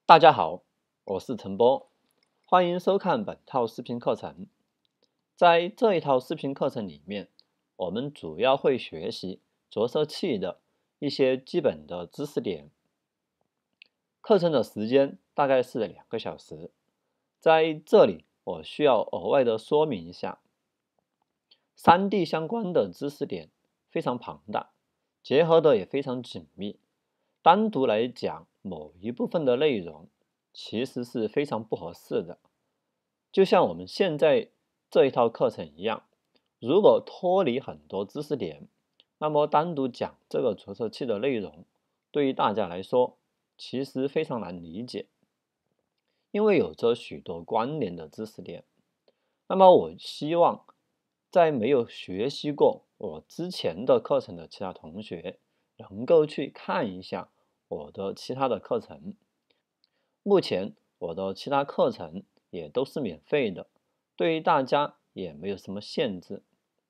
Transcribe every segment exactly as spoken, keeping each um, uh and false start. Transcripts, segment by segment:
大家好，我是陈波，欢迎收看本套视频课程。在这一套视频课程里面，我们主要会学习着色器的一些基本的知识点。课程的时间大概是两个小时。在这里，我需要额外的说明一下，三 D 相关的知识点非常庞大，结合的也非常紧密。单独来讲某一部分的内容，其实是非常不合适的。就像我们现在这一套课程一样，如果脱离很多知识点，那么单独讲这个着色器的内容，对于大家来说，其实非常难理解，因为有着许多关联的知识点。那么我希望在没有学习过我之前的课程的其他同学，能够去看一下我的其他的课程。目前我的其他课程也都是免费的，对于大家也没有什么限制。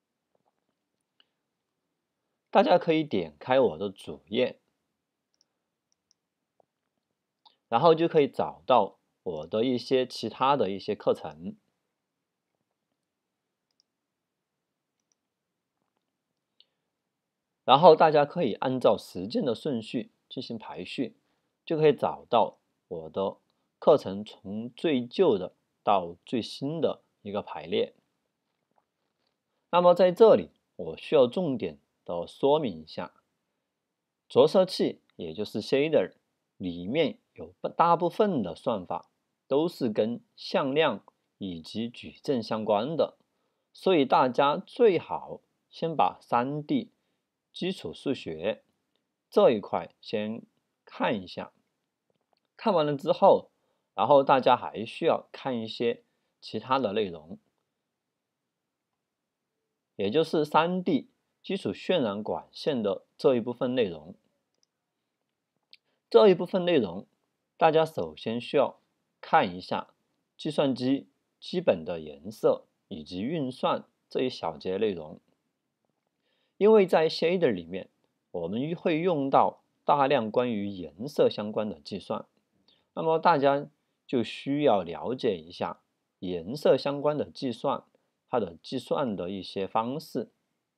大家可以点开我的主页，然后就可以找到我的一些其他的一些课程。然后大家可以按照时间的顺序进行排序，就可以找到我的课程从最旧的到最新的一个排列。那么在这里，我需要重点的说明一下，着色器也就是 shader 里面有大部分的算法都是跟向量以及矩阵相关的，所以大家最好先把 三 D 基础数学这一块先看一下，看完了之后，然后大家还需要看一些其他的内容，也就是 三 D 基础渲染管线的这一部分内容。这一部分内容，大家首先需要看一下计算机基本的颜色以及运算这一小节内容。因为在 shader 里面，我们会用到大量关于颜色相关的计算，那么大家就需要了解一下颜色相关的计算，它的计算的一些方式。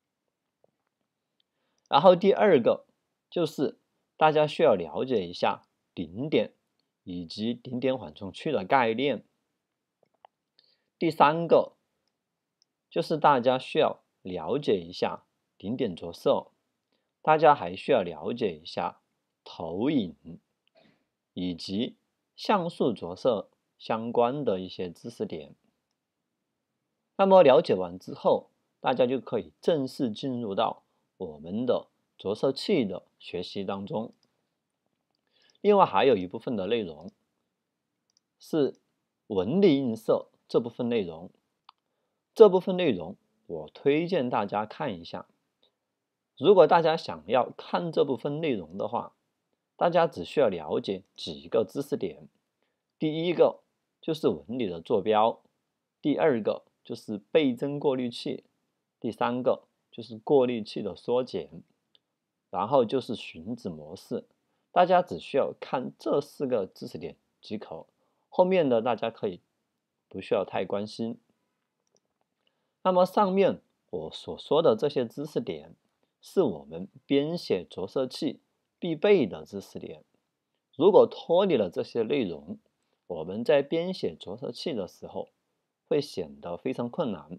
然后第二个就是大家需要了解一下顶点以及顶点缓冲区的概念。第三个就是大家需要了解一下顶点着色，大家还需要了解一下投影以及像素着色相关的一些知识点。那么了解完之后，大家就可以正式进入到我们的着色器的学习当中。另外还有一部分的内容是纹理映射这部分内容，这部分内容我推荐大家看一下。如果大家想要看这部分内容的话，大家只需要了解几个知识点。第一个就是纹理的坐标，第二个就是倍增过滤器，第三个就是过滤器的缩减，然后就是寻址模式。大家只需要看这四个知识点即可，后面的大家可以不需要太关心。那么上面我所说的这些知识点，是我们编写着色器必备的知识点。如果脱离了这些内容，我们在编写着色器的时候会显得非常困难。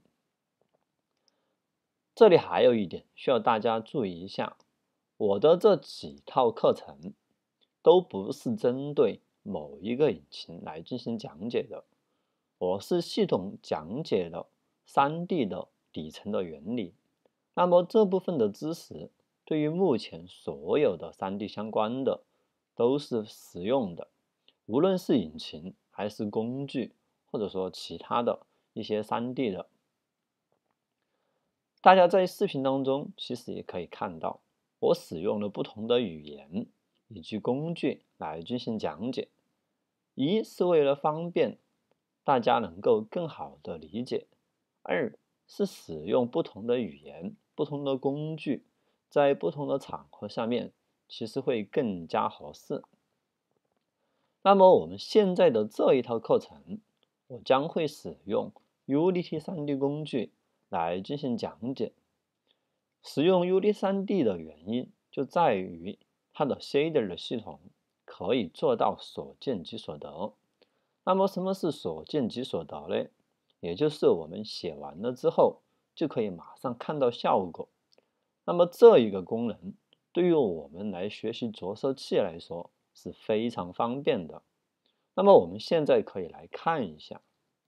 这里还有一点需要大家注意一下，我的这几套课程都不是针对某一个引擎来进行讲解的，我是系统讲解了 三 D 的底层的原理。那么这部分的知识对于目前所有的 三 D 相关的都是实用的，无论是引擎还是工具，或者说其他的一些 三 D 的。大家在视频当中其实也可以看到，我使用了不同的语言以及工具来进行讲解。一是为了方便大家能够更好的理解，二是使用不同的语言、不同的工具，在不同的场合下面，其实会更加合适。 那么我们现在的这一套课程，我将会使用 Unity 三 D 工具来进行讲解。使用 Unity 三 D 的原因就在于它的 shader 的系统可以做到所见即所得。那么什么是所见即所得呢？也就是我们写完了之后就可以马上看到效果。那么这一个功能对于我们来学习着色器来说是非常方便的。那么我们现在可以来看一下，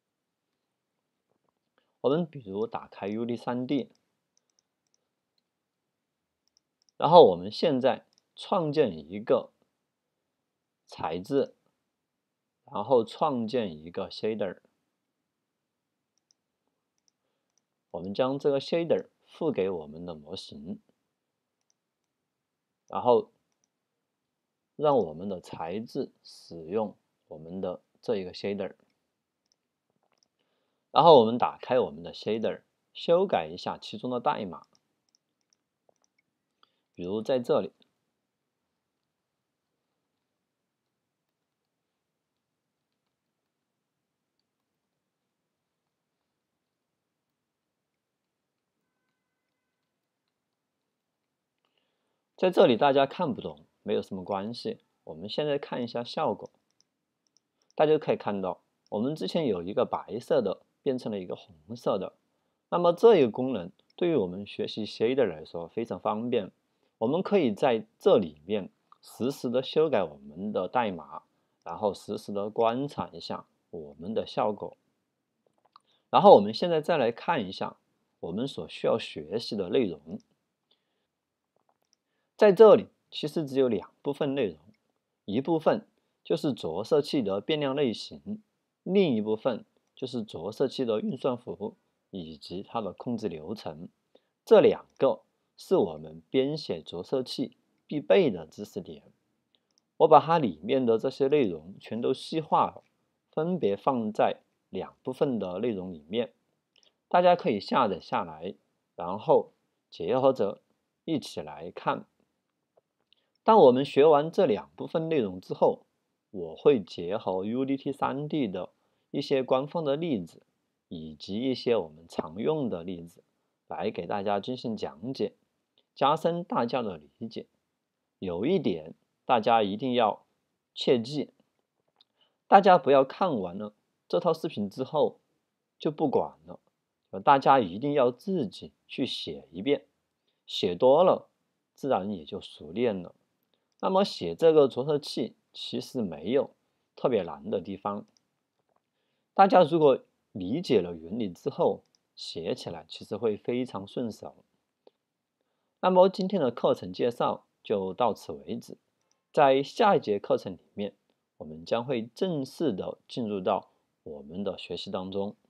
我们比如打开 Unity 三 D， 然后我们现在创建一个材质，然后创建一个 shader， 我们将这个 shader 付给我们的模型，然后让我们的材质使用我们的这一个 shader， 然后我们打开我们的 shader， 修改一下其中的代码，比如在这里，在这里大家看不懂没有什么关系，我们现在看一下效果，大家可以看到我们之前有一个白色的变成了一个红色的，那么这一个功能对于我们学习 shader 来说非常方便，我们可以在这里面实时的修改我们的代码，然后实时的观察一下我们的效果。然后我们现在再来看一下我们所需要学习的内容，在这里其实只有两部分内容，一部分就是着色器的变量类型，另一部分就是着色器的运算符以及它的控制流程。这两个是我们编写着色器必备的知识点。我把它里面的这些内容全都细化了，分别放在两部分的内容里面，大家可以下载下来，然后结合着一起来看。当我们学完这两部分内容之后，我会结合 Unity 三 D 的一些官方的例子，以及一些我们常用的例子，来给大家进行讲解，加深大家的理解。有一点大家一定要切记，大家不要看完了这套视频之后就不管了，大家一定要自己去写一遍，写多了自然也就熟练了。那么写这个着色器其实没有特别难的地方，大家如果理解了原理之后，写起来其实会非常顺手。那么今天的课程介绍就到此为止，在下一节课程里面，我们将会正式的进入到我们的学习当中。